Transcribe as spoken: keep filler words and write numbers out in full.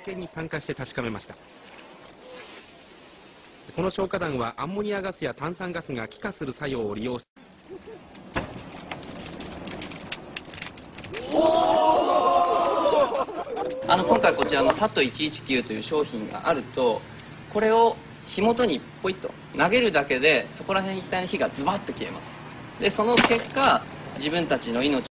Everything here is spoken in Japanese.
験に参加して確かめました。この消火弾はアンモニアガスや炭酸ガスが気化する作用を利用しあの今回こちらのサットいちいちきゅうという商品があると、これを火元にポイッと投げるだけでそこら辺一帯の火がズバッと消えます。でその結果自分たちの命